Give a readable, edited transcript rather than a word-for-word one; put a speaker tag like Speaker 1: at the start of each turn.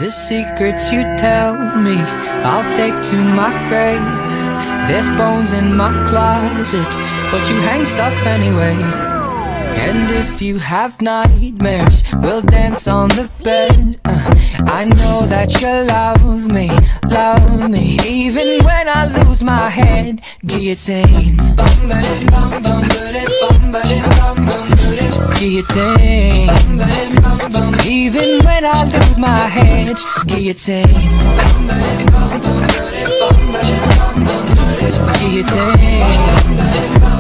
Speaker 1: The secrets you tell me, I'll take to my grave. There's bones in my closet, but you hang stuff anyway. And if you have nightmares, we'll dance on the bed. I know that you love me, even when I lose my head. Guillotine, guillotine, even when I lose my head. Guillotine, guillotine.